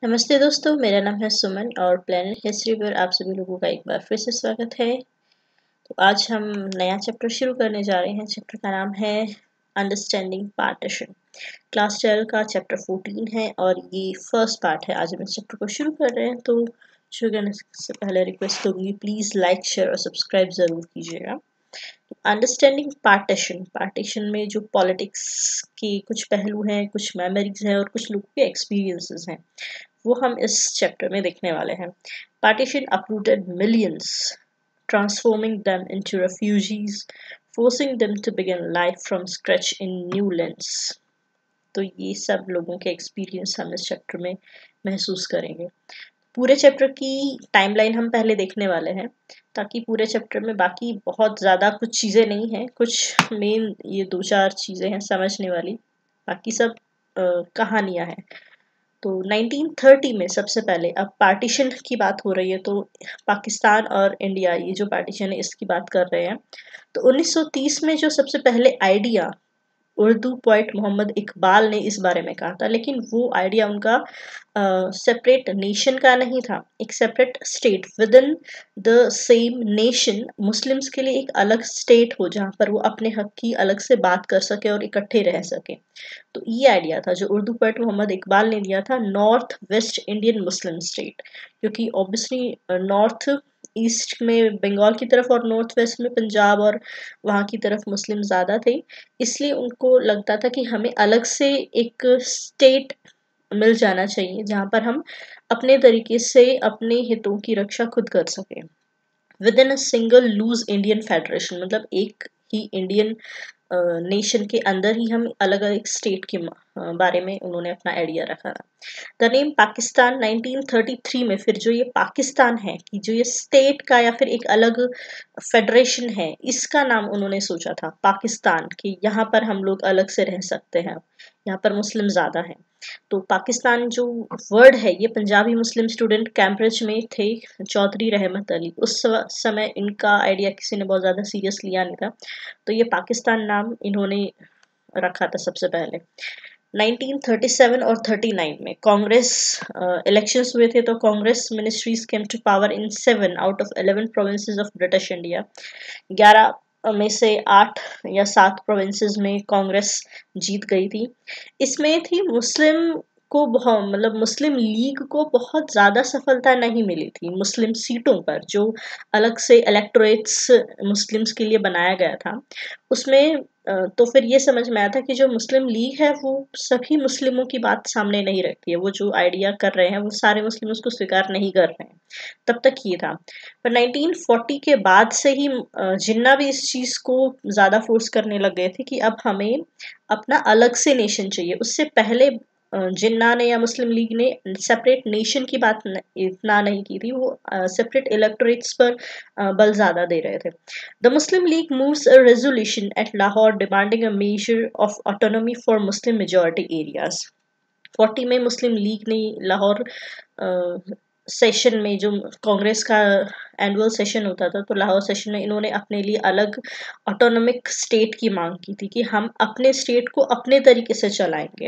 नमस्ते दोस्तों, मेरा नाम है सुमन और प्लेनेट हिस्ट्री पर आप सभी लोगों का एक बार फिर से स्वागत है। तो आज हम नया चैप्टर शुरू करने जा रहे हैं। चैप्टर का नाम है अंडरस्टैंडिंग पार्टीशन। क्लास 12 का चैप्टर 14 है और ये फर्स्ट पार्ट है। आज हम इस चैप्टर को शुरू कर रहे हैं, तो शुरू करने से पहले रिक्वेस्ट करूँगी, प्लीज़ लाइक, शेयर और सब्सक्राइब ज़रूर कीजिएगा। अंडरस्टैंडिंग पार्टीशन, पार्टीशन में जो पॉलिटिक्स के कुछ पहलू हैं, कुछ मेमोरीज हैं और कुछ लोगों के एक्सपीरियंसेस हैं, वो हम इस चैप्टर में देखने वाले हैं। Partition uprooted millions, transforming them into refugees, forcing them to begin life from scratch in new lands. तो ये सब लोगों के एक्सपीरियंस हम इस चैप्टर में महसूस करेंगे। पूरे चैप्टर की टाइमलाइन हम पहले देखने वाले हैं, ताकि पूरे चैप्टर में बाकी बहुत ज़्यादा कुछ चीज़ें नहीं हैं, कुछ मेन ये 2-4 चीज़ें हैं समझने वाली, बाकी सब कहानियाँ हैं। तो 1930 में सबसे पहले, अब पार्टीशन की बात हो रही है तो पाकिस्तान और इंडिया, ये जो पार्टीशन है इसकी बात कर रहे हैं। तो 1930 में जो सबसे पहले आइडिया उर्दू पोइट मोहम्मद इकबाल ने इस बारे में कहा था, लेकिन वो आइडिया उनका सेपरेट नेशन का नहीं था, एक separate state within the same nation, Muslims के लिए एक अलग स्टेट हो जहाँ पर वो अपने हक की अलग से बात कर सके और इकट्ठे रह सके। तो ये आइडिया था जो उर्दू पोइट मोहम्मद इकबाल ने दिया था, north west Indian Muslim state, क्योंकि ऑब्वियसली नॉर्थ ईस्ट में बंगाल की तरफ और नॉर्थ वेस्ट में पंजाब और वहाँ की तरफ मुस्लिम ज़्यादा थे, इसलिए उनको लगता था कि हमें अलग से एक स्टेट मिल जाना चाहिए जहाँ पर हम अपने तरीके से अपने हितों की रक्षा खुद कर सकें within a single loose Indian federation, मतलब एक ही इंडियन नेशन के अंदर ही हम अलग अलग स्टेट के बारे में उन्होंने अपना आइडिया रखा था। द नेम पाकिस्तान 1933 में फिर जो ये पाकिस्तान है कि जो ये स्टेट का या फिर एक अलग फेडरेशन है, इसका नाम उन्होंने सोचा था पाकिस्तान, कि यहाँ पर हम लोग अलग से रह सकते हैं, यहाँ पर मुस्लिम ज़्यादा हैं। तो पाकिस्तान जो वर्ड है, ये पंजाबी मुस्लिम स्टूडेंट कैम्ब्रिज में थे, चौधरी रहमत अली, उस समय इनका आइडिया किसी ने बहुत ज़्यादा सीरियस लिया नहीं था, तो ये पाकिस्तान नाम इन्होंने रखा था सबसे पहले। 1937 और 39 में कांग्रेस इलेक्शंस हुए थे, तो Congress ministries came to power in 7 out of 11 provinces of British India. 11 में से 8 या 7 प्रोविंसेस में कांग्रेस जीत गई थी। इसमें थी मुस्लिम को बहुत, मतलब मुस्लिम लीग को बहुत ज़्यादा सफलता नहीं मिली थी मुस्लिम सीटों पर, जो अलग से इलेक्टोरेट्स मुस्लिम्स के लिए बनाया गया था उसमें। तो फिर ये समझ में आया था कि जो मुस्लिम लीग है वो सभी मुस्लिमों की बात सामने नहीं रखती है, वो जो आइडिया कर रहे हैं वो सारे मुस्लिम उसको स्वीकार नहीं कर रहे हैं, तब तक ये था। पर 1940 के बाद से ही जिन्ना भी इस चीज़ को ज़्यादा फोर्स करने लग गए थे कि अब हमें अपना अलग से नेशन चाहिए। उससे पहले जिन्ना ने या मुस्लिम लीग ने सेपरेट नेशन की बात इतना नहीं की थी, वो सेपरेट इलेक्टोरेट्स पर बल ज़्यादा दे रहे थे। The Muslim League moves a resolution at Lahore demanding a measure of autonomy for Muslim majority areas. 40 में मुस्लिम लीग ने लाहौर सेशन में, जो कांग्रेस का एनुअल सेशन होता था, तो लाहौर सेशन में इन्होंने अपने लिए अलग ऑटोनॉमिक स्टेट की मांग की थी कि हम अपने स्टेट को अपने तरीके से चलाएंगे।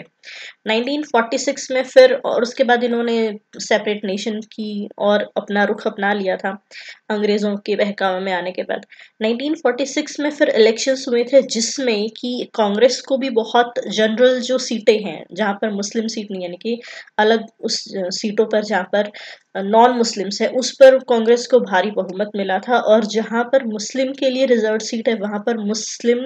1946 में फिर, और उसके बाद इन्होंने सेपरेट नेशन की और अपना रुख अपना लिया था अंग्रेज़ों के बहकावे में आने के बाद। 1946 में फिर इलेक्शंस हुए थे, जिसमें कि कांग्रेस को भी बहुत जनरल जो सीटें हैं जहाँ पर मुस्लिम सीट नहीं, यानी कि अलग उस सीटों पर जहाँ पर नॉन मुस्लिम्स है, उस पर कांग्रेस को भारी बहुमत मिला था, और जहाँ पर मुस्लिम के लिए रिजर्व सीट है वहाँ पर मुस्लिम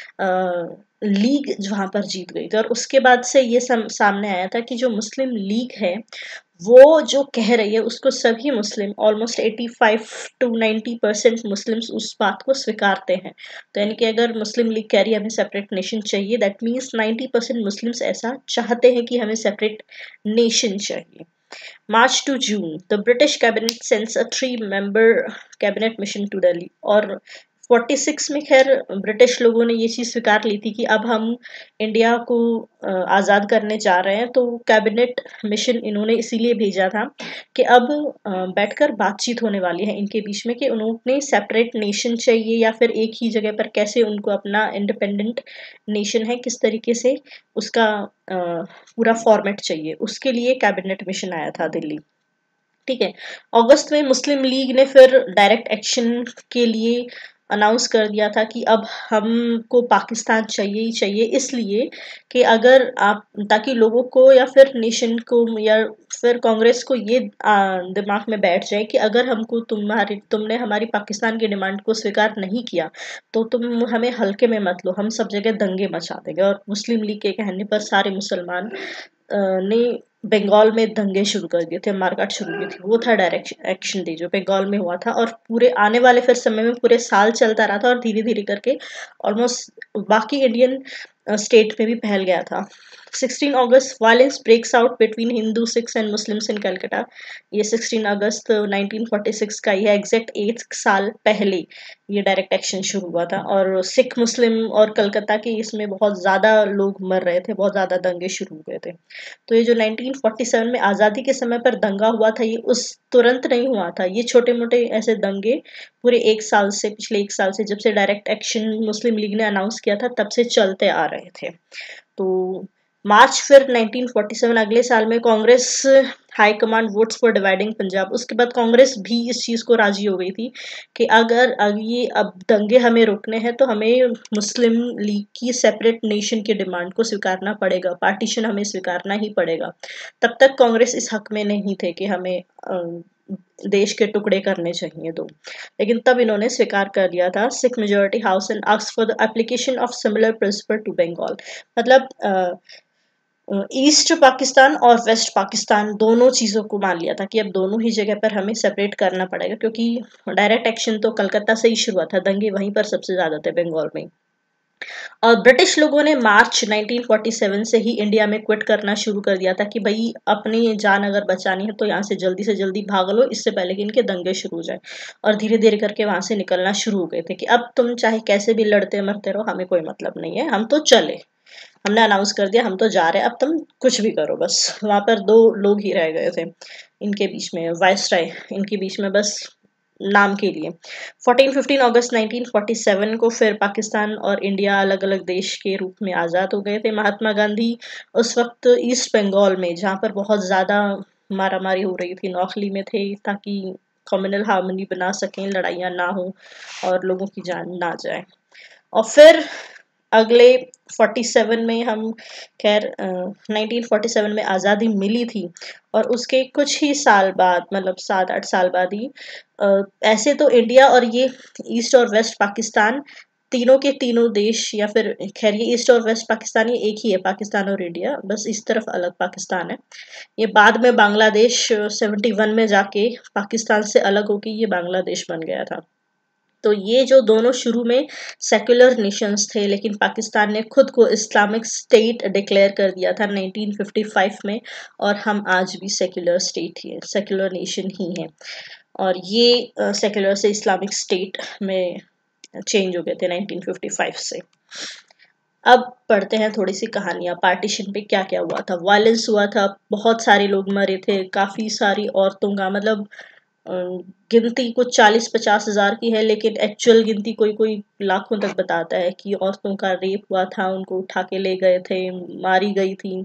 लीग वहाँ पर जीत गई थी। और उसके बाद से ये सामने आया था कि जो मुस्लिम लीग है वो जो कह रही है उसको सभी मुस्लिम, ऑलमोस्ट 85 to 90% मुस्लिम्स उस बात को स्वीकारते हैं। तो यानी कि अगर मुस्लिम लीग कह रही है हमें सेपरेट नेशन चाहिए, दैट मीन्स 90% मुस्लिम्स ऐसा चाहते हैं कि हमें सेपरेट नेशन चाहिए। March to June, the British cabinet sends a 3-member cabinet mission to Delhi, और 46 में खैर ब्रिटिश लोगों ने ये चीज़ स्वीकार ली थी कि अब हम इंडिया को आज़ाद करने जा रहे हैं, तो कैबिनेट मिशन इन्होंने इसीलिए भेजा था कि अब बैठकर बातचीत होने वाली है इनके बीच में कि उन्होंने सेपरेट नेशन चाहिए या फिर एक ही जगह पर कैसे उनको अपना इंडिपेंडेंट नेशन है किस तरीके से उसका पूरा फॉर्मेट चाहिए, उसके लिए कैबिनेट मिशन आया था दिल्ली। ठीक है। अगस्त में मुस्लिम लीग ने फिर डायरेक्ट एक्शन के लिए अनाउंस कर दिया था कि अब हमको पाकिस्तान चाहिए ही चाहिए, इसलिए कि अगर आप ताकि लोगों को या फिर नेशन को या फिर कांग्रेस को ये दिमाग में बैठ जाए कि अगर हमको तुमने हमारी पाकिस्तान की डिमांड को स्वीकार नहीं किया तो तुम हमें हल्के में मत लो, हम सब जगह दंगे मचा देंगे। और मुस्लिम लीग के कहने पर सारे मुसलमान ने बंगाल में दंगे शुरू कर दिए थे, मारकाट शुरू की थी। वो था डायरेक्ट एक्शन डे जो बंगाल में हुआ था, और पूरे आने वाले फिर समय में पूरे साल चलता रहा था और धीरे धीरे करके ऑलमोस्ट बाकी इंडियन स्टेट में भी फैल गया था। 16 August violence breaks out between Hindu Sikhs and Muslims in Calcutta. ये 16 अगस्त 1946 का, यह एग्जैक्ट 8 साल पहले ये डायरेक्ट एक्शन शुरू हुआ था। और सिख मुस्लिम और कलकत्ता के इसमें बहुत ज़्यादा लोग मर रहे थे, बहुत ज़्यादा दंगे शुरू हो गए थे। तो ये जो 1947 में आज़ादी के समय पर दंगा हुआ था, ये उस तुरंत नहीं हुआ था, ये छोटे मोटे ऐसे दंगे पूरे एक साल से, पिछले एक साल से जब से डायरेक्ट एक्शन मुस्लिम लीग ने अनाउंस किया था तब से चलते आ रहे थे। तो मार्च फिर 1947 अगले साल में Congress high command votes for dividing Punjab. उसके बाद कांग्रेस भी इस चीज़ को राजी हो गई थी कि अगर ये अब दंगे हमें रोकने हैं तो हमें मुस्लिम लीग की सेपरेट नेशन की डिमांड को स्वीकारना पड़ेगा, पार्टीशन हमें स्वीकारना ही पड़ेगा। तब तक कांग्रेस इस हक में नहीं थे कि हमें देश के टुकड़े करने चाहिए दो, लेकिन तब इन्होंने स्वीकार कर लिया था। Sikh majority house and asked for the application of similar principle to Bengal. मतलब ईस्ट पाकिस्तान और वेस्ट पाकिस्तान दोनों चीज़ों को मान लिया था कि अब दोनों ही जगह पर हमें सेपरेट करना पड़ेगा, क्योंकि डायरेक्ट एक्शन तो कलकत्ता से ही शुरू हुआ था, दंगे वहीं पर सबसे ज़्यादा थे बंगाल में। और ब्रिटिश लोगों ने मार्च 1947 से ही इंडिया में क्विट करना शुरू कर दिया था कि भाई अपनी जान अगर बचानी है तो यहाँ से जल्दी भाग लो, इससे पहले कि इनके दंगे शुरू हो जाए। और धीरे धीरे करके वहां से निकलना शुरू हो गए थे कि अब तुम चाहे कैसे भी लड़ते मरते रहो, हमें कोई मतलब नहीं है, हम तो चले, हमने अनाउंस कर दिया हम तो जा रहे हैं, अब तुम कुछ भी करो। बस वहां पर दो लोग ही रह गए थे इनके बीच में, वायसराय इनके बीच में, बस नाम के लिए। 14-15 अगस्त 1947 को फिर पाकिस्तान और इंडिया अलग अलग देश के रूप में आज़ाद हो गए थे। महात्मा गांधी उस वक्त ईस्ट बंगाल में, जहाँ पर बहुत ज़्यादा मारामारी हो रही थी, नौखली में थे ताकि कम्युनल हार्मनी बना सकें, लड़ाइयाँ ना हो और लोगों की जान ना जाए। और फिर अगले 47 में हम खैर 1947 में आज़ादी मिली थी, और उसके कुछ ही साल बाद, मतलब 7-8 साल बाद ही ऐसे तो इंडिया और ये ईस्ट और वेस्ट पाकिस्तान तीनों के तीनों देश, या फिर खैर ये ईस्ट और वेस्ट पाकिस्तान ये एक ही है, पाकिस्तान और इंडिया, बस इस तरफ अलग पाकिस्तान है। ये बाद में बांग्लादेश 71 में जाके पाकिस्तान से अलग होके ये बांग्लादेश बन गया था। तो ये जो दोनों शुरू में सेक्युलर नेशंस थे, लेकिन पाकिस्तान ने खुद को इस्लामिक स्टेट डिक्लेयर कर दिया था 1955 में, और हम आज भी सेक्युलर स्टेट ही है, सेक्युलर नेशन ही है। और ये सेक्युलर से इस्लामिक स्टेट में चेंज हो गए थे 1955 से। अब पढ़ते हैं थोड़ी सी कहानियां, पार्टीशन पे क्या क्या हुआ था। वायलेंस हुआ था, बहुत सारे लोग मरे थे, काफ़ी सारी औरतों का, मतलब अ, गिनती कुछ 40-50 हज़ार की है, लेकिन एक्चुअल गिनती कोई कोई लाखों तक बताता है कि औरतों का रेप हुआ था, उनको उठा के ले गए थे, मारी गई थी।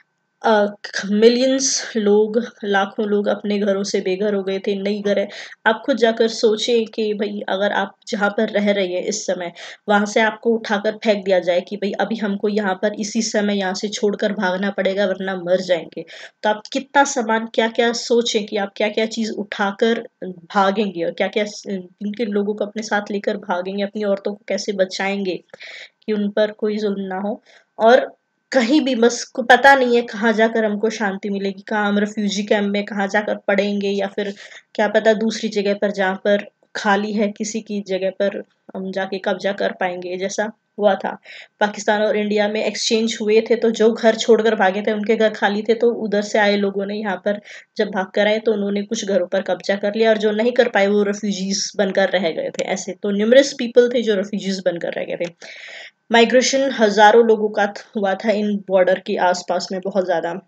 मिलियंस लोग, लाखों लोग अपने घरों से बेघर हो गए थे, नई घर है। आप खुद जाकर सोचें कि भाई अगर आप जहाँ पर रह रही हैं इस समय, वहां से आपको उठाकर फेंक दिया जाए कि भाई अभी हमको यहाँ पर इसी समय यहाँ से छोड़कर भागना पड़ेगा वरना मर जाएंगे, तो आप कितना सामान, क्या क्या सोचें कि आप क्या क्या चीज उठाकर भागेंगे, और क्या क्या किन किन लोगों को अपने साथ लेकर भागेंगे, अपनी औरतों को कैसे बचाएंगे कि उन पर कोई जुल्म ना हो। और कहीं भी बस को पता नहीं है कहाँ जाकर हमको शांति मिलेगी, कहाँ हम रेफ्यूजी कैंप में कहाँ जाकर पड़ेंगे, या फिर क्या पता दूसरी जगह पर जहाँ पर खाली है किसी की जगह पर हम जाके कब्जा कर पाएंगे, जैसा हुआ था। पाकिस्तान और इंडिया में एक्सचेंज हुए थे, तो जो घर छोड़कर भागे थे उनके घर खाली थे, तो उधर से आए लोगों ने यहाँ पर जब भाग कर आए तो उन्होंने कुछ घरों पर कब्जा कर लिया, और जो नहीं कर पाए वो रेफ्यूजीज बनकर रह गए थे। ऐसे तो न्यूमरस पीपल थे जो रेफ्यूजीज बनकर रह गए थे। माइग्रेशन हजारों लोगों का हुआ था इन बॉर्डर के आसपास में, बहुत ज्यादा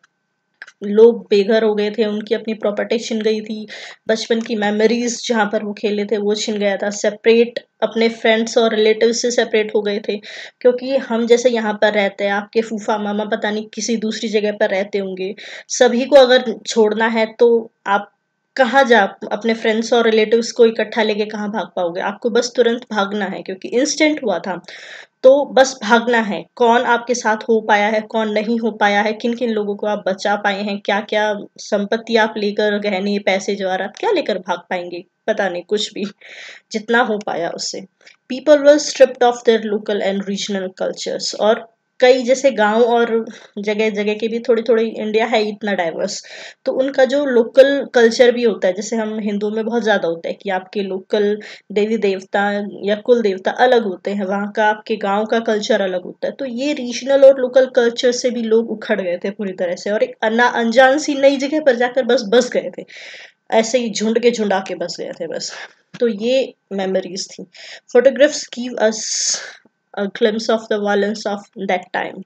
लोग बेघर हो गए थे, उनकी अपनी प्रॉपर्टी छिन गई थी, बचपन की मेमोरीज जहाँ पर वो खेले थे वो छिन गया था, सेपरेट अपने फ्रेंड्स और रिलेटिव से सेपरेट हो गए थे। क्योंकि हम जैसे यहाँ पर रहते हैं, आपके फूफा मामा पता नहीं किसी दूसरी जगह पर रहते होंगे, सभी को अगर छोड़ना है तो आप कहाँ जा, अपने फ्रेंड्स और रिलेटिव्स को इकट्ठा लेके कहाँ भाग पाओगे? आपको बस तुरंत भागना है, क्योंकि इंस्टेंट हुआ था। तो बस भागना है। कौन आपके साथ हो पाया है, कौन नहीं हो पाया है, किन किन लोगों को आप बचा पाए हैं, क्या क्या संपत्ति आप लेकर, गहने पैसे जवाहरात क्या लेकर भाग पाएंगे, पता नहीं, कुछ भी, जितना हो पाया उससे। People were stripped of their local and regional cultures. और कई जैसे गांव और जगह जगह के भी, थोड़ी थोड़ी, इंडिया है इतना डाइवर्स, तो उनका जो लोकल कल्चर भी होता है, जैसे हम हिंदुओं में बहुत ज्यादा होता है कि आपके लोकल देवी देवता या कुल देवता अलग होते हैं, वहाँ का आपके गांव का कल्चर अलग होता है। तो ये रीजनल और लोकल कल्चर से भी लोग उखड़ गए थे पूरी तरह से, और एक अनजान सी नई जगह पर जाकर बस बस गए थे, ऐसे ही झुंड के झुंड आके बस गए थे बस। तो ये मेमोरीज थी। Photographs give us a glimpse of the violence of that time.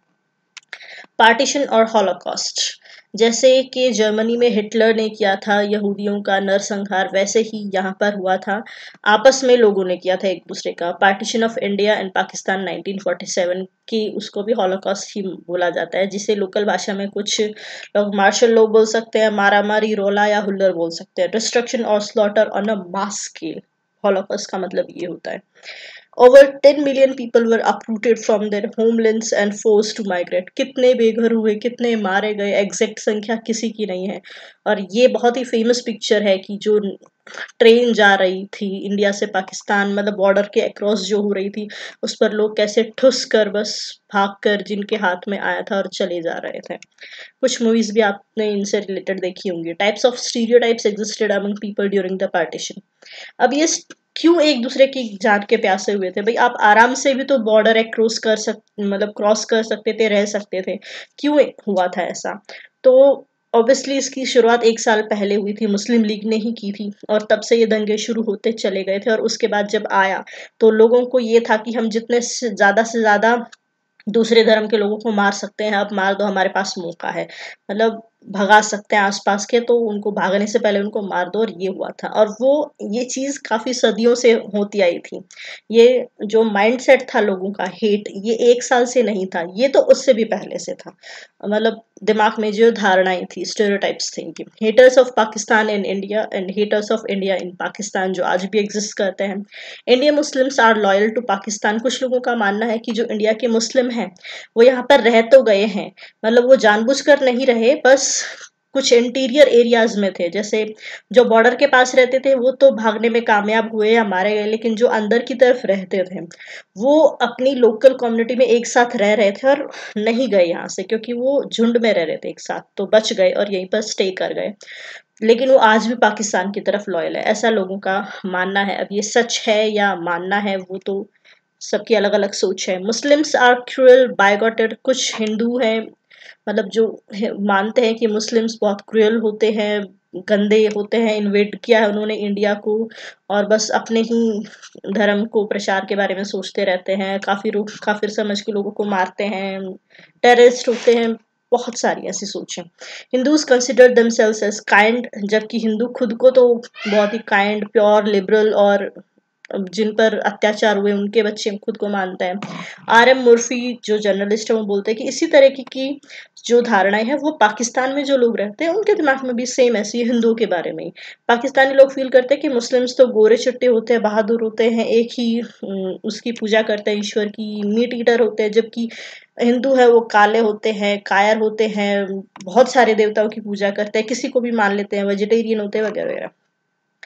Partition और हॉलोकॉस्ट, जैसे कि जर्मनी में हिटलर ने किया था यहूदियों का नरसंहार, वैसे ही यहाँ पर हुआ था, आपस में लोगों ने किया था एक दूसरे का। Partition of India and Pakistan 1947 की, उसको भी हॉलोकॉस्ट ही बोला जाता है, जिसे लोकल भाषा में कुछ लोग मार्शल लोग बोल सकते हैं, मारामारी, रोला या हुल्लर बोल सकते हैं। डिस्ट्रक्शन और slaughter on a mass scale, holocaust का मतलब ये होता है। Over 10 million people were uprooted from their homelands and forced to migrate. कितने बेघर हुए, कितने मारे गए, एग्जैक्ट संख्या किसी की नहीं है। और ये बहुत ही फेमस पिक्चर है कि जो ट्रेन जा रही थी इंडिया से पाकिस्तान, मतलब बॉर्डर के अक्रॉस जो हो रही थी, उस पर लोग कैसे ठुस कर, बस भाग कर, जिनके हाथ में आया था और चले जा रहे थे। कुछ मूवीज भी आपने इनसे रिलेटेड देखी होंगी। Types of stereotypes existed among people during the partition. अब ये क्यों एक दूसरे की जान के प्यासे हुए थे भाई? आप आराम से भी तो बॉर्डर क्रॉस कर मतलब क्रॉस कर सकते थे, रह सकते थे, क्यों हुआ था ऐसा? तो ऑब्वियसली इसकी शुरुआत 1 साल पहले हुई थी, मुस्लिम लीग ने ही की थी, और तब से ये दंगे शुरू होते चले गए थे। और उसके बाद जब आया तो लोगों को ये था कि हम जितने से ज्यादा दूसरे धर्म के लोगों को मार सकते हैं, अब मार दो, हमारे पास मौका है, मतलब भगा सकते हैं आसपास के, तो उनको भागने से पहले उनको मार दो। और ये हुआ था, और वो ये चीज काफी सदियों से होती आई थी। ये जो माइंडसेट था लोगों का, हेट, ये 1 साल से नहीं था, ये तो उससे भी पहले से था। मतलब दिमाग में जो धारणाएं थी, स्टेरियोटाइप्स थी, haters of Pakistan in India and haters of India in Pakistan, जो आज भी एग्जिस्ट करते हैं। Indian Muslims are loyal to Pakistan. कुछ लोगों का मानना है कि जो इंडिया के मुस्लिम हैं वो यहाँ पर रह तो गए हैं, मतलब वो जानबूझकर नहीं रहे, बस कुछ इंटीरियर एरियाज में थे, जैसे जो बॉर्डर के पास रहते थे वो तो भागने में कामयाब हुए या मारे गए, लेकिन जो अंदर की तरफ रहते थे वो अपनी लोकल कम्युनिटी में एक साथ रह रहे थे और नहीं गए यहाँ से, क्योंकि वो झुंड में रह रहे थे एक साथ, तो बच गए और यहीं पर स्टे कर गए। लेकिन वो आज भी पाकिस्तान की तरफ लॉयल है, ऐसा लोगों का मानना है। अब ये सच है या मानना है, वो तो सबकी अलग अलग सोच है। मुस्लिम्स आर क्रूअल बायगॉटेड, कुछ हिंदू हैं, मतलब जो मानते हैं कि मुस्लिम्स बहुत क्रूअल होते हैं, गंदे होते हैं, इन्वेड किया है उन्होंने इंडिया को, और बस अपने ही धर्म को प्रचार के बारे में सोचते रहते हैं, काफिर समझ के लोगों को मारते हैं, टेररिस्ट होते हैं, बहुत सारी ऐसी सोच है। Hindus consider themselves as kind, जबकि हिंदू खुद को तो बहुत ही काइंड, प्योर, लिबरल, और जिन पर अत्याचार हुए उनके बच्चे खुद को मानता है। आर एम मुर्फी जो जर्नलिस्ट है वो बोलते हैं कि इसी तरह की जो धारणाएं हैं वो पाकिस्तान में जो लोग रहते हैं उनके दिमाग में भी सेम ऐसी है हिंदुओं के बारे में ही। पाकिस्तानी लोग फील करते हैं कि मुस्लिम्स तो गोरे चिट्टे होते हैं, बहादुर होते हैं, एक ही उसकी पूजा करते हैं ईश्वर की, मीट ईटर होते हैं, जबकि हिंदू है वो काले होते हैं, कायर होते हैं, बहुत सारे देवताओं की पूजा करते हैं, किसी को भी मान लेते हैं, वेजिटेरियन होते हैं, वगैरह वगैरह।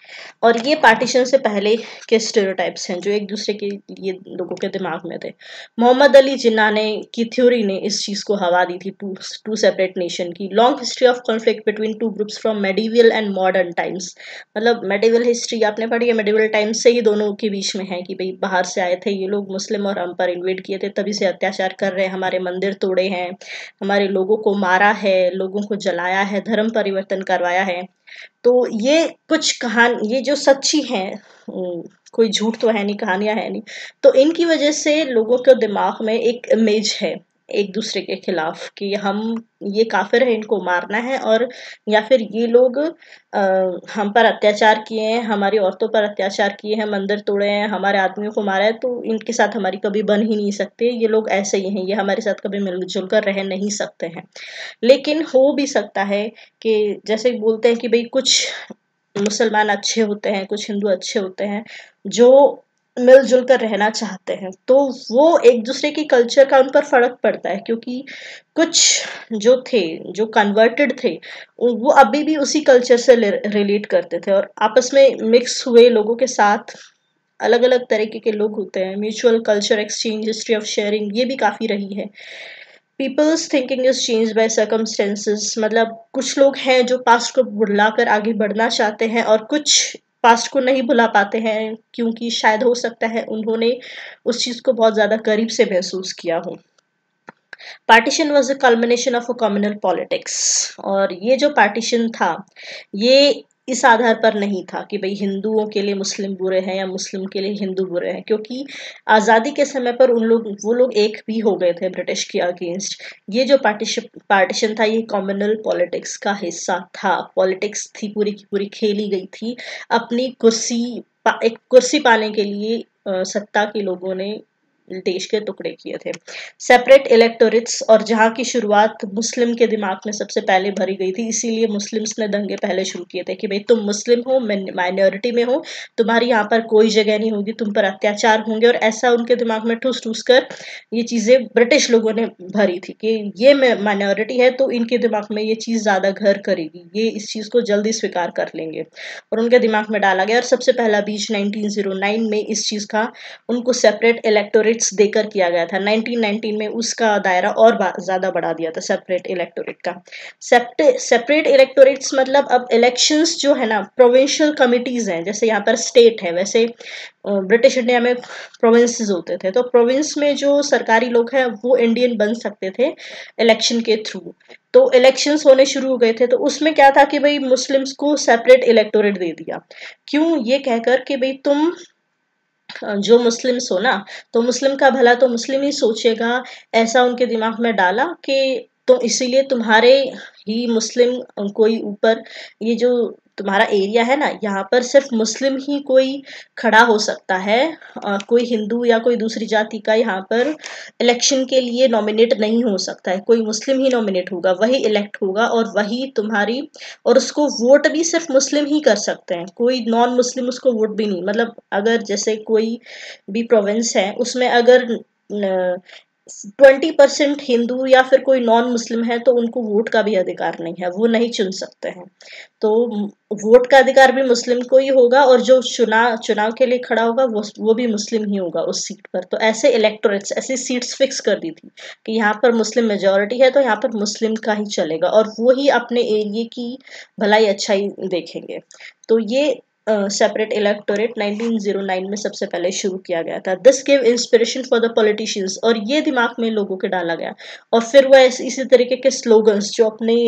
और ये पार्टीशन से पहले के स्टेरियोटाइप्स हैं जो एक दूसरे के लिए लोगों के दिमाग में थे। मोहम्मद अली जिन्ना ने की थ्योरी ने इस चीज को हवा दी थी, टू सेपरेट नेशन की। Long history of conflict between two groups from medieval and modern times, मतलब मेडिवल हिस्ट्री आपने पढ़ी है, मेडिवल टाइम्स से ही दोनों के बीच में है कि भाई बाहर से आए थे ये लोग, मुस्लिम और हम पर इन्वेड किए थे, तभी से अत्याचार कर रहे हैं, हमारे मंदिर तोड़े हैं, हमारे लोगों को मारा है, लोगों को जलाया है, धर्म परिवर्तन करवाया है। तो ये कुछ ये जो सच्ची हैं, कोई झूठ तो है नहीं, कहानियां है नहीं, तो इनकी वजह से लोगों के दिमाग में एक इमेज है एक दूसरे के खिलाफ कि हम ये काफिर है, इनको मारना है, और या फिर ये लोग हम पर अत्याचार किए हैं, हमारी औरतों पर अत्याचार किए हैं, मंदिर तोड़े हैं, हमारे आदमियों को मारा है, तो इनके साथ हमारी कभी बन ही नहीं सकते, ये लोग ऐसे ही हैं, ये हमारे साथ कभी मिलजुल कर रह नहीं सकते हैं। लेकिन हो भी सकता है कि जैसे बोलते हैं कि भाई कुछ मुसलमान अच्छे होते हैं, कुछ हिंदू अच्छे होते हैं जो मिलजुल कर रहना चाहते हैं, तो वो एक दूसरे की कल्चर का उन पर फर्क पड़ता है, क्योंकि कुछ जो थे, जो कन्वर्टेड थे, वो अभी भी उसी कल्चर से रिलेट करते थे और आपस में मिक्स हुए लोगों के साथ अलग अलग तरीके के लोग होते हैं। Mutual culture exchange, history of sharing, ये भी काफी रही है। People's thinking is change by circumstances, मतलब कुछ लोग हैं जो पास्ट को भुलाकर आगे बढ़ना चाहते हैं और कुछ पास्ट को नहीं भुला पाते हैं, क्योंकि शायद हो सकता है उन्होंने उस चीज को बहुत ज्यादा करीब से महसूस किया हो। Partition was a culmination of a communal politics, और ये जो पार्टीशन था ये इस आधार पर नहीं था कि भाई हिंदुओं के लिए मुस्लिम बुरे हैं या मुस्लिम के लिए हिंदू बुरे हैं, क्योंकि आज़ादी के समय पर वो लोग एक भी हो गए थे ब्रिटिश के अगेंस्ट। ये जो पार्टीशन था ये कम्युनल पॉलिटिक्स का हिस्सा था, पॉलिटिक्स थी पूरी की पूरी खेली गई थी अपनी एक कुर्सी पाने के लिए। सत्ता के लोगों ने देश के टुकड़े किए थे। सेपरेट इलेक्टोरेट्स, और जहाँ की शुरुआत मुस्लिम के दिमाग में सबसे पहले भरी गई थी, इसीलिए मुस्लिम्स ने दंगे पहले शुरू किए थे कि भाई तुम मुस्लिम हो, माइनॉरिटी में हो, तुम्हारी यहाँ पर कोई जगह नहीं होगी, तुम पर अत्याचार होंगे, और ऐसा उनके दिमाग में ठूस ठूस कर ये चीजें ब्रिटिश लोगों ने भरी थी कि ये माइनॉरिटी है तो इनके दिमाग में ये चीज ज्यादा घर करेगी, ये इस चीज को जल्दी स्वीकार कर लेंगे, और उनके दिमाग में डाला गया। और सबसे पहला बीच 1909 में इस चीज का उनको सेपरेट इलेक्टोरेट्स देकर किया गया था। 1919 में उसका दायरा और ज्यादा बढ़ा दिया था सेपरेट इलेक्टोरेट का। सेपरेट इलेक्टोरेट्स मतलब अब इलेक्शंस जो है ना, प्रोविंशियल कमिटीज हैं, जैसे यहाँ पर स्टेट है, वैसे ब्रिटिश इंडिया में प्रोविंसेस होते थे, तो प्रोविंस में जो सरकारी लोग हैं वो इंडियन बन सकते थे इलेक्शन के थ्रू। तो इलेक्शंस होने शुरू हो गए थे, तो उसमें क्या था कि भाई मुस्लिम्स को सेपरेट इलेक्टोरेट दे दिया। क्यों? ये कहकर कि भाई तुम जो मुस्लिम्स हो ना, तो मुस्लिम का भला तो मुस्लिम ही सोचेगा, ऐसा उनके दिमाग में डाला कि तो इसीलिए तुम्हारे ही मुस्लिम कोई ऊपर, ये जो तुम्हारा एरिया है ना, यहाँ पर सिर्फ मुस्लिम ही कोई खड़ा हो सकता है, कोई हिंदू या कोई दूसरी जाति का यहाँ पर इलेक्शन के लिए नॉमिनेट नहीं हो सकता है, कोई मुस्लिम ही नॉमिनेट होगा, वही इलेक्ट होगा, और वही तुम्हारी, और उसको वोट भी सिर्फ मुस्लिम ही कर सकते हैं, कोई नॉन मुस्लिम उसको वोट भी नहीं। मतलब अगर जैसे कोई भी प्रोविंस है उसमें अगर 20% हिंदू या फिर कोई नॉन मुस्लिम है तो उनको वोट का भी अधिकार नहीं है, वो नहीं चुन सकते हैं। तो वोट का अधिकार भी मुस्लिम को ही होगा, और जो चुनाव के लिए खड़ा होगा वो भी मुस्लिम ही होगा उस सीट पर। तो ऐसे इलेक्टोरेट्स, ऐसी सीट्स फिक्स कर दी थी कि यहाँ पर मुस्लिम मेजोरिटी है तो यहाँ पर मुस्लिम का ही चलेगा, और वो ही अपने एरिया की भलाई अच्छाई देखेंगे। तो ये सेपरेट इलेक्टोरेट 1909 में सबसे पहले शुरू किया गया था। This give inspiration for the politicians, और ये दिमाग में लोगों के डाला गया। और फिर वह इसी तरीके के स्लोगन्स जो अपने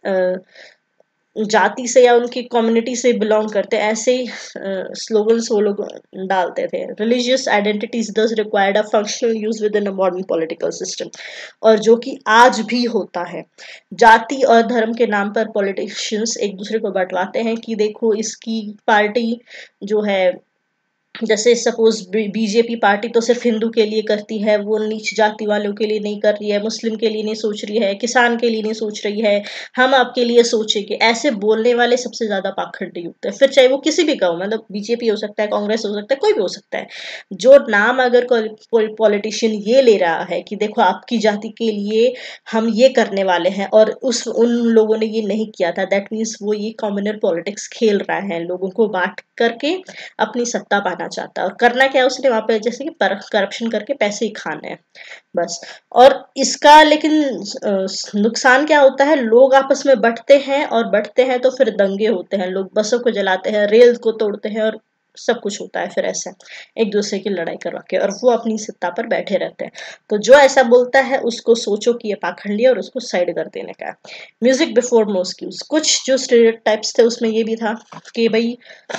जाति से या उनकी कम्युनिटी से बिलोंग करते हैं, ऐसे ही स्लोगन्स वो लोग डालते थे। Religious identities thus required a functional use within a modern political system, और जो कि आज भी होता है। जाति और धर्म के नाम पर पॉलिटिशियंस एक दूसरे को बंटवाते हैं कि देखो इसकी पार्टी जो है जैसे सपोज बीजेपी पार्टी तो सिर्फ हिंदू के लिए करती है, वो नीच जाति वालों के लिए नहीं कर रही है, मुस्लिम के लिए नहीं सोच रही है, किसान के लिए नहीं सोच रही है, हम आपके लिए सोचेंगे। ऐसे बोलने वाले सबसे ज्यादा पाखंडी होते हैं। फिर चाहे वो किसी भी का हो, मतलब बीजेपी हो सकता है, कांग्रेस हो सकता है, कोई भी हो सकता है। जो नाम अगर कोई पॉलिटिशियन ये ले रहा है कि देखो आपकी जाति के लिए हम ये करने वाले हैं, और उन लोगों ने ये नहीं किया था, दैट मीन्स वो ये कॉम्युनल पॉलिटिक्स खेल रहा है, लोगों को बांट करके अपनी सत्ता पाना चाहता है। और करना क्या है उसने वहां पे, जैसे कि करप्शन करके पैसे ही खाने हैं बस। और इसका लेकिन नुकसान क्या होता है, लोग आपस में बंटते हैं, और बंटते हैं तो फिर दंगे होते हैं, लोग बसों को जलाते हैं, रेल को तोड़ते हैं, और सब कुछ होता है फिर ऐसे एक दूसरे की लड़ाई करवा के, और वो अपनी सत्ता पर बैठे रहते हैं। तो जो ऐसा बोलता है उसको सोचो कि ये पाखंडी है, और उसको साइड कर देने का है। म्यूजिक बिफोर मॉस्क्यूज, कुछ जो स्टीरियोटाइप्स थे उसमें ये भी था कि भाई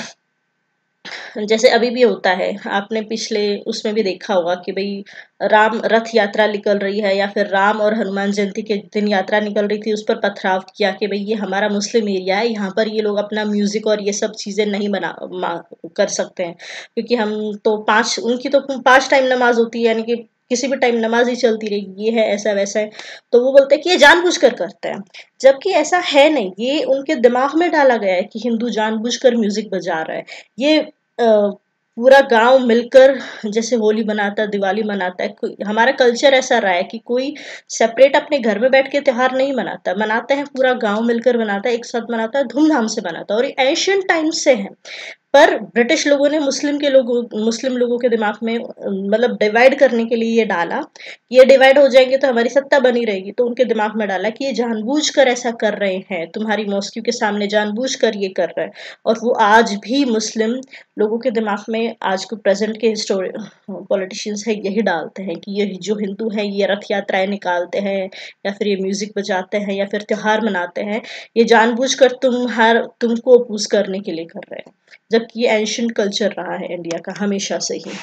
जैसे अभी भी होता है, आपने पिछले उसमें भी देखा होगा कि भाई राम रथ यात्रा निकल रही है, या फिर राम और हनुमान जयंती के दिन यात्रा निकल रही थी, उस पर पथराव किया कि भाई ये हमारा मुस्लिम एरिया है, यहाँ पर ये लोग अपना म्यूजिक और ये सब चीजें नहीं कर सकते हैं, क्योंकि हम तो उनकी तो 5 टाइम नमाज होती है, यानी कि किसी भी टाइम नमाज ही चलती रहेगी, ये है ऐसा वैसा है। तो वो बोलते हैं कि ये जानबूझकर करते हैं, जबकि ऐसा है नहीं, ये उनके दिमाग में डाला गया है कि हिंदू जानबूझकर म्यूजिक बजा रहा है। ये पूरा गांव मिलकर जैसे होली मनाता है, दिवाली मनाता है, हमारा कल्चर ऐसा रहा है कि कोई सेपरेट अपने घर में बैठ के त्योहार नहीं मनाता, मनाते हैं पूरा गांव मिलकर मनाता है, एक साथ मनाता है, धूमधाम से मनाता है, और ये एशियंट टाइम से है। पर ब्रिटिश लोगों ने मुस्लिम लोगों के दिमाग में मतलब डिवाइड करने के लिए ये डाला, ये डिवाइड हो जाएंगे तो हमारी सत्ता बनी रहेगी, तो उनके दिमाग में डाला कि ये जानबूझकर ऐसा कर रहे हैं, तुम्हारी मॉस्क्यू के सामने जानबूझकर ये कर रहे हैं। और वो आज भी मुस्लिम लोगों के दिमाग में, आज के प्रेजेंट के हिस्टोरी पॉलिटिशियंस है, यही डालते हैं कि ये जो हिंदू है ये रथ यात्राएं निकालते हैं, या फिर ये म्यूजिक बजाते हैं, या फिर त्योहार मनाते हैं, ये जानबूझकर तुमको अपोज करने के लिए कर रहे हैं, जबकि ये एंशिएंट कल्चर रहा है इंडिया का हमेशा से ही।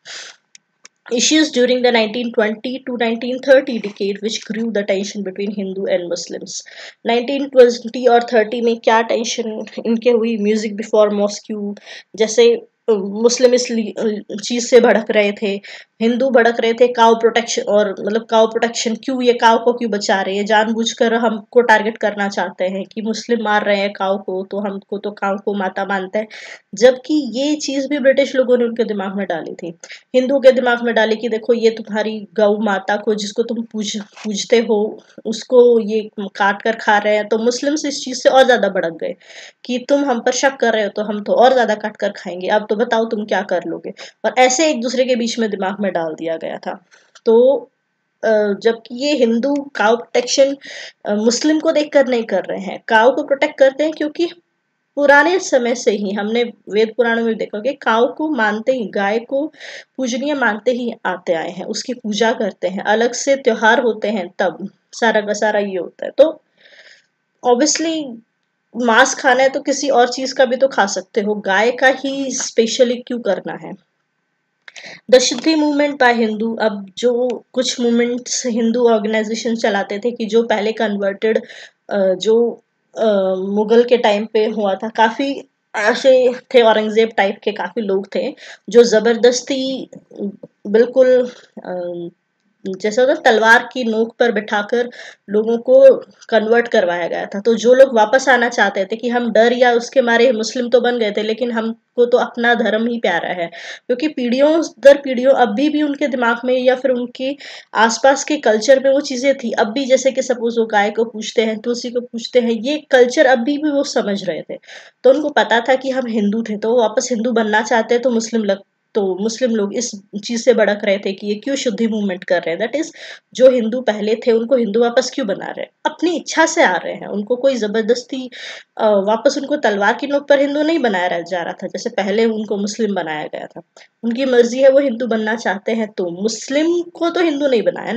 Issues during the 1920 to 1930 decade which grew the tension between Hindu and Muslims. 1920 और 30 में क्या टेंशन इनके हुई, म्यूजिक बिफोर मॉस्क्यू, जैसे मुस्लिम इस चीज से भड़क रहे थे, हिंदू भड़क रहे थे काउ प्रोटेक्शन, और मतलब काउ प्रोटेक्शन, क्यों ये काउ को क्यों बचा रहे हैं, जानबूझकर हमको टारगेट करना चाहते हैं कि मुस्लिम मार रहे हैं काउ को, तो हमको तो काउ को माता मानते हैं। जबकि ये चीज भी ब्रिटिश लोगों ने उनके दिमाग में डाली थी, हिंदुओं के दिमाग में डाली कि देखो ये तुम्हारी गौ माता को जिसको तुम पूजते हो उसको ये काट कर खा रहे हैं। तो मुस्लिम्स इस चीज से और ज्यादा भड़क गए कि तुम हम पर शक कर रहे हो तो हम तो और ज्यादा काट कर खाएंगे, अब तो बताओ तुम क्या कर लोगे। और ऐसे एक दूसरे के बीच में दिमाग में डाल दिया गया था। तो जबकि ये हिंदू काउ प्रोटेक्शन मुस्लिम को देखकर नहीं कर रहे हैं, काउ को प्रोटेक्ट करते हैं, क्योंकि पुराने समय से ही हमने वेद पुराणों में देखा कि काऊ को मानते ही, गाय को पूजनीय मानते ही आते आए हैं, उसकी पूजा करते हैं, अलग से त्योहार होते हैं तब सारा का सारा ये होता है। तो ऑब्वियसली मांस खाना है तो किसी और चीज का भी तो खा सकते हो, गाय का ही स्पेशली क्यों करना है। द शुद्धि मूवमेंट बाय हिंदू, अब जो कुछ मूवमेंट्स हिंदू ऑर्गेनाइजेशन चलाते थे कि जो पहले कन्वर्टेड जो मुगल के टाइम पे हुआ था, काफी ऐसे थे, औरंगजेब टाइप के काफी लोग थे जो जबरदस्ती बिल्कुल जैसा होता तलवार की नोक पर बिठाकर लोगों को कन्वर्ट करवाया गया था। तो जो लोग वापस आना चाहते थे कि हम डर या उसके मारे मुस्लिम तो बन गए थे, लेकिन हमको तो अपना धर्म ही प्यारा है, क्योंकि पीढ़ियों दर पीढ़ियों अभी भी उनके दिमाग में या फिर उनके आसपास के कल्चर में वो चीजें थी। अब भी जैसे कि सपोज वो गाय को पूछते हैं, तुलसी को पूछते हैं, ये कल्चर अभी भी वो समझ रहे थे। तो उनको पता था कि हम हिंदू थे, तो वो वापस हिंदू बनना चाहते हैं, तो मुस्लिम लोग इस चीज से भड़क रहे थे कि ये क्यों शुद्धि मूवमेंट कर रहे हैं, दैट इज जो हिंदू पहले थे उनको हिंदू वापस क्यों बना रहे हैं, अपनी इच्छा से आ रहे हैं, उनको कोई जबरदस्ती वापस उनको तलवार की नोक पर हिंदू नहीं बनाया जा रहा था जैसे पहले उनको मुस्लिम बनाया गया था। उनकी मर्जी है, वो हिंदू बनना चाहते हैं, तो मुस्लिम को तो हिंदू नहीं बनाया ना,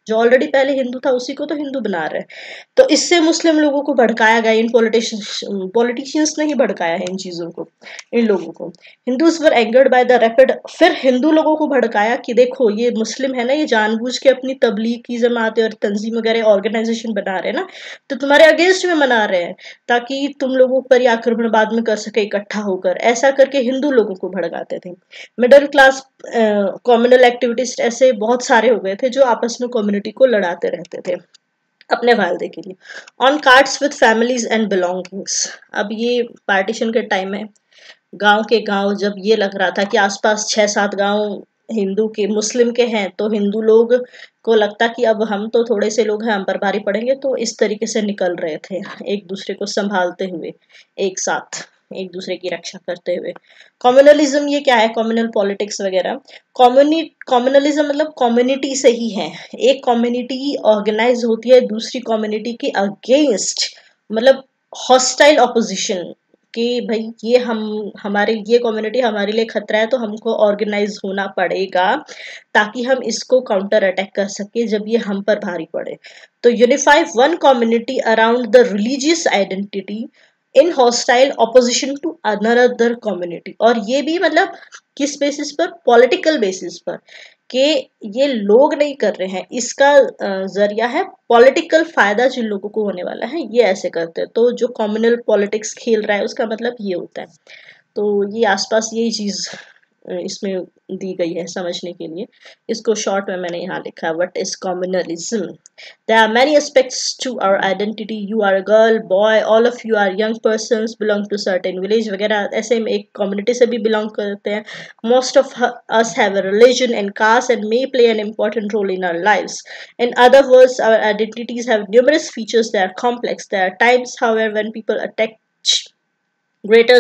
जो ऑलरेडी पहले हिंदू था उसी को तो हिंदू बना रहे हैं। तो इससे मुस्लिम लोगों को भड़काया गया, इन पॉलिटिशियंस ने ही भड़काया है इन चीजों को, इन लोगों को। Hindus were angered by the rapid, फिर हिंदू लोगों को भड़काया कि देखो ये मुस्लिम है ना, ये जानबूझ के अपनी तबलीग की जमातें और तंजीम वगैरह ऑर्गेनाइजेशन बना रहे हैं ना, तो तुम्हारे अगेंस्ट में मना रहे हैं ताकि तुम लोगों पर ये आक्रमण बाद में कर सके इकट्ठा होकर, ऐसा करके हिंदू लोगों को भड़काते थे। मिडिल क्लास कम्युनल एक्टिविटीज ऐसे बहुत सारे हो गए थे जो आपस में कम्युनिटी को लड़ाते रहते थे अपने फायदे के लिए। On cards with families and belongings, अब ये पार्टीशन के टाइम में गांव के गांव जब ये लग रहा था कि आसपास 6-7 गांव हिंदू के मुस्लिम के हैं, तो हिंदू लोग को लगता कि अब हम तो थोड़े से लोग हैं, हम पर भारी पड़ेंगे, तो इस तरीके से निकल रहे थे एक दूसरे को संभालते हुए, एक साथ एक दूसरे की रक्षा करते हुए। कम्युनलिज्म ये क्या है, कम्युनल पॉलिटिक्स वगैरह। कम्युनलिज्म मतलब कम्युनिटी से ही है, एक कम्युनिटी ऑर्गेनाइज होती है दूसरी कम्युनिटी के अगेंस्ट, मतलब हॉस्टाइल ऑपोजिशन, कि भाई ये हमारे ये कम्युनिटी हमारे लिए खतरा है तो हमको ऑर्गेनाइज होना पड़ेगा ताकि हम इसको काउंटर अटैक कर सके जब ये हम पर भारी पड़े। तो unify one community around the religious identity in hostile opposition to another community, और ये भी मतलब किस बेसिस पर, पॉलिटिकल बेसिस पर, कि ये लोग नहीं कर रहे हैं, इसका जरिया है पॉलिटिकल फायदा जिन लोगों को होने वाला है, ये ऐसे करते हैं। तो जो कम्युनल पॉलिटिक्स खेल रहा है उसका मतलब ये होता है। तो ये आसपास यही चीज इसमें दी गई है समझने के लिए। इसको शॉर्ट में मैंने यहाँ लिखा है, what is communalism. There are many aspects to our identity. You are a girl, boy, all of you are young persons, belong to certain village वगैरह, ऐसे में एक community से भी belong करते हैं। Most of us have a religion and caste and may play an important role in our lives. In other words, our identities have numerous features that are complex. There are times, however, when people attach greater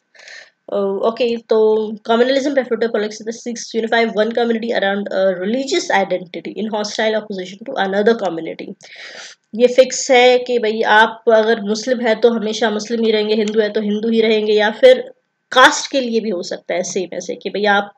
okay, so communalism referred to politics that seeks to unify one community around a religious identity in hostile opposition to another community. ये fix है कि भाई आप अगर मुस्लिम है तो हमेशा मुस्लिम ही रहेंगे, हिंदू है तो हिंदू ही रहेंगे, या फिर कास्ट के लिए भी हो सकता है सेम ऐसे कि भाई आप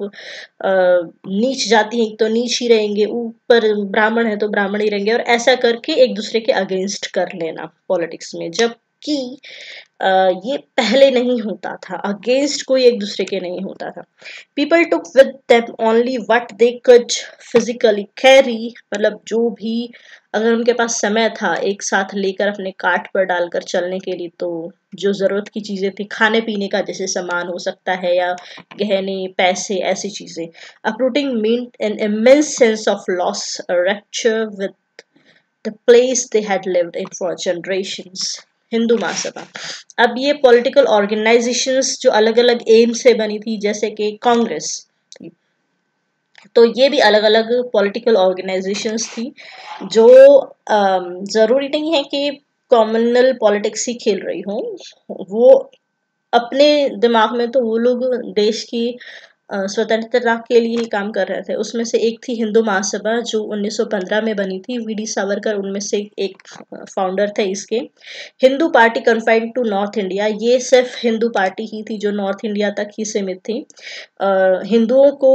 नीच जाति हैं तो नीच ही रहेंगे, ऊपर ब्राह्मण है तो ब्राह्मण ही रहेंगे, और ऐसा करके एक दूसरे के अगेंस्ट कर लेना पॉलिटिक्स में। जबकि ये पहले नहीं होता था, अगेंस्ट कोई एक दूसरे के नहीं होता था। People took with them only what they could physically carry, मतलब जो भी अगर उनके पास समय था एक साथ लेकर अपने कार्ट पर डालकर चलने के लिए, तो जो जरूरत की चीजें थी खाने पीने का जैसे सामान हो सकता है या गहने पैसे ऐसी चीजें। uprooting meant an immense sense of loss, a rupture with the place they had lived in for generations. Hindu Mahasabha, अब ये पॉलिटिकल ऑर्गेनाइजेशंस जो अलग अलग एम से बनी थी, जैसे कि कांग्रेस, तो ये भी अलग अलग पॉलिटिकल ऑर्गेनाइजेशंस थी जो जरूरी नहीं है कि कॉमनल पॉलिटिक्स ही खेल रही हो, वो अपने दिमाग में तो वो लोग देश की स्वतंत्रता के लिए ही काम कर रहे थे। उसमें से एक थी हिंदू महासभा जो 1915 में बनी थी। वीडी सावरकर उनमें से एक फाउंडर थे इसके। Hindu party confined to north India, ये सिर्फ हिंदू पार्टी ही थी जो नॉर्थ इंडिया तक ही सीमित थी। हिंदुओं को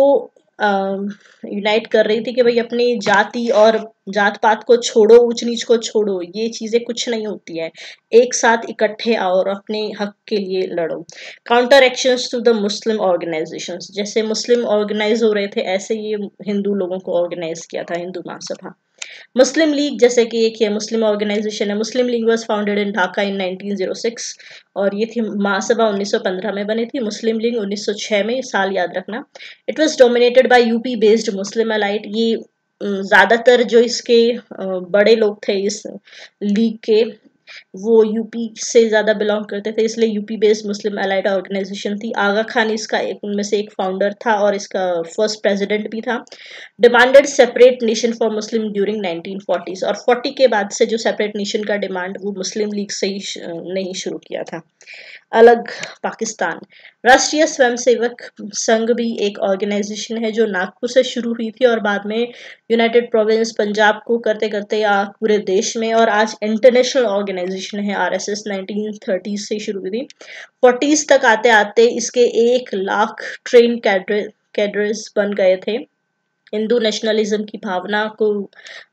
यूनाइट कर रही थी कि भाई अपनी जाति और जात पात को छोड़ो, ऊंच नीच को छोड़ो, ये चीजें कुछ नहीं होती है, एक साथ इकट्ठे आओ और अपने हक के लिए लड़ो। Counter actions to the Muslim organisations, जैसे मुस्लिम ऑर्गेनाइज हो रहे थे ऐसे ये हिंदू लोगों को ऑर्गेनाइज किया था हिंदू महासभा। मुस्लिम लीग जैसे कि एक ये मुस्लिम ऑर्गेनाइजेशन है। Muslim League was founded in Dhaka in 1906 और ये थी महासभा 1915 में बनी थी। मुस्लिम लीग 1906 में, साल याद रखना। It was dominated by UP based Muslim elite, ये ज्यादातर जो इसके बड़े लोग थे इस लीग के वो यूपी से ज्यादा बिलोंग करते थे, इसलिए UP based Muslim elite organisation थी। आगा खान इसका उनमें से एक फाउंडर था और इसका फर्स्ट प्रेसिडेंट भी था। Demanded separate nation for Muslim during 1940s, और 40 के बाद से जो सेपरेट नेशन का डिमांड वो मुस्लिम लीग से ही नहीं शुरू किया था। अलग पाकिस्तान, राष्ट्रीय स्वयंसेवक संघ भी एक ऑर्गेनाइजेशन है जो नागपुर से शुरू हुई थी और बाद में यूनाइटेड प्रोविंस पंजाब को करते करते पूरे देश में, और आज इंटरनेशनल ऑर्गेनाइजेशन है। आरएसएस 1930 से शुरू हुई थी। 40s तक आते आते इसके 1 लाख ट्रेन कैडर्स बन गए थे। हिंदू नेशनलिज्म की भावना को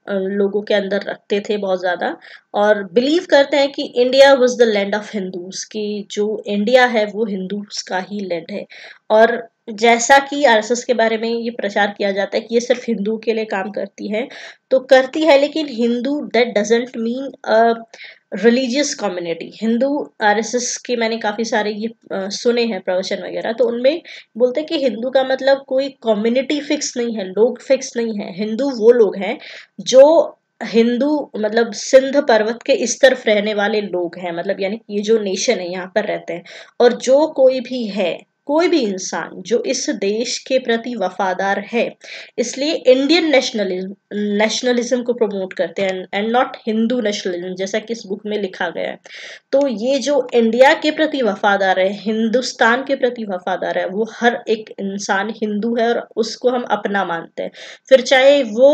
लोगों के अंदर रखते थे बहुत ज़्यादा, और बिलीव करते हैं कि India was the land of Hindus, कि जो इंडिया है वो हिंदूज का ही लैंड है। और जैसा कि आरएसएस के बारे में ये प्रचार किया जाता है कि ये सिर्फ हिंदू के लिए काम करती है, तो करती है, लेकिन Hindu that doesn't mean religious community. Hindu RSS के मैंने काफ़ी सारे ये सुने हैं प्रवचन वगैरह, तो उनमें बोलते हैं कि हिंदू का मतलब कोई कम्युनिटी फिक्स नहीं है, लोग फिक्स नहीं है। हिंदू वो लोग हैं जो हिंदू मतलब सिंध पर्वत के इस तरफ रहने वाले लोग हैं, मतलब यानी कि ये जो नेशन है यहाँ पर रहते हैं। और जो कोई भी है, कोई भी इंसान जो इस देश के प्रति वफादार है, इसलिए इंडियन नेशनलिज्म को प्रमोट करते हैं एंड नॉट हिंदू नेशनलिज्म, जैसा कि इस बुक में लिखा गया है। तो ये जो इंडिया के प्रति वफादार है, हिंदुस्तान के प्रति वफादार है, वो हर एक इंसान हिंदू है और उसको हम अपना मानते हैं। फिर चाहे वो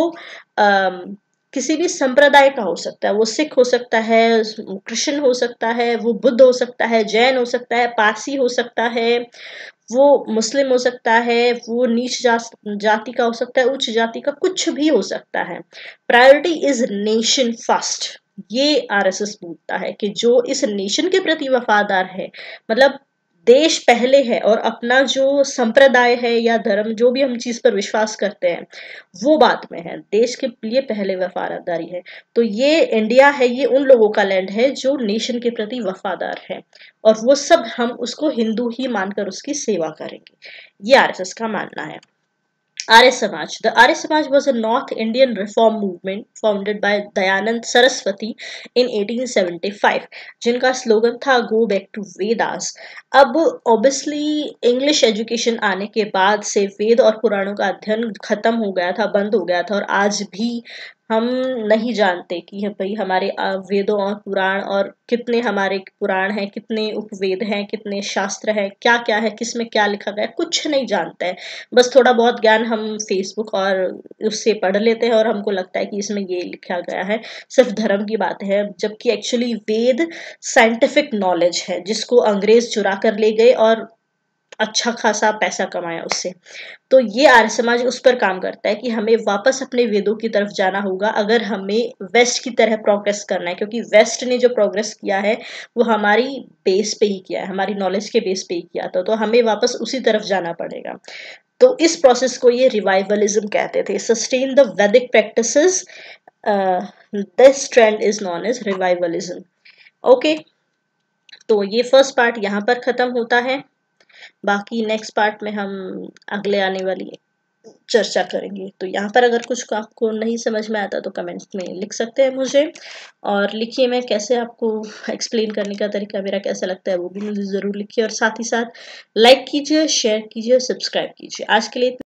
किसी भी संप्रदाय का हो सकता है, वो सिख हो सकता है, क्रिश्चियन हो सकता है, वो बुद्ध हो सकता है, जैन हो सकता है, पारसी हो सकता है, वो मुस्लिम हो सकता है, वो नीच जाति का हो सकता है, उच्च जाति का, कुछ भी हो सकता है। प्रायोरिटी इज नेशन फर्स्ट, ये आरएसएस बोलता है कि जो इस नेशन के प्रति वफादार है, मतलब देश पहले है, और अपना जो संप्रदाय है या धर्म, जो भी हम चीज पर विश्वास करते हैं, वो बात में है, देश के लिए पहले वफादारी है। तो ये इंडिया है, ये उन लोगों का लैंड है जो नेशन के प्रति वफादार है, और वो सब हम उसको हिंदू ही मानकर उसकी सेवा करेंगे। ये आरएसएस का मानना है। Arya Samaj. The Arya Samaj was a North Indian reform movement founded by Dayanand Saraswati in 1875, जिनका स्लोगन था गो बैक टू वेदास। अब ऑब्वियसली इंग्लिश एजुकेशन आने के बाद से वेद और पुराणों का अध्ययन खत्म हो गया था, बंद हो गया था, और आज भी हम नहीं जानते कि भाई हमारे वेदों और पुराण, और कितने हमारे पुराण हैं, कितने उपवेद हैं, कितने शास्त्र हैं, क्या क्या है, किसमें क्या लिखा गया है, कुछ नहीं जानते हैं। बस थोड़ा बहुत ज्ञान हम फेसबुक और उससे पढ़ लेते हैं और हमको लगता है कि इसमें ये लिखा गया है, सिर्फ धर्म की बात है, जबकि एक्चुअली वेद साइंटिफिक नॉलेज है जिसको अंग्रेज चुरा कर ले गए और अच्छा खासा पैसा कमाया उससे। तो ये आर्य समाज उस पर काम करता है कि हमें वापस अपने वेदों की तरफ जाना होगा अगर हमें वेस्ट की तरह प्रोग्रेस करना है, क्योंकि वेस्ट ने जो प्रोग्रेस किया है वो हमारी बेस पे ही किया है, हमारी नॉलेज के बेस पे ही किया था, तो हमें वापस उसी तरफ जाना पड़ेगा। तो इस प्रोसेस को ये रिवाइवलिज्म कहते थे। Sustain the Vedic practices, this trend is known as revivalism. Okay, तो ये फर्स्ट पार्ट यहाँ पर खत्म होता है। बाकी नेक्स्ट पार्ट में हम अगले आने वाली चर्चा करेंगे। तो यहाँ पर अगर कुछ आपको नहीं समझ में आता तो कमेंट्स में लिख सकते हैं मुझे, और लिखिए मैं कैसे आपको एक्सप्लेन करने का तरीका मेरा कैसा लगता है वो भी मुझे ज़रूर लिखिए, और साथ ही साथ लाइक कीजिए, शेयर कीजिए, सब्सक्राइब कीजिए। आज के लिए